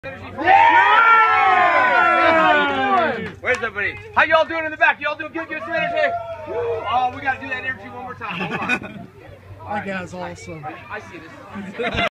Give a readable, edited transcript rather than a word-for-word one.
Yeah! Where's everybody? How y'all doing in the back? Y'all doing good? Give us some energy. Oh, we gotta do that energy one more time. Hold on. That guy's awesome. I see this.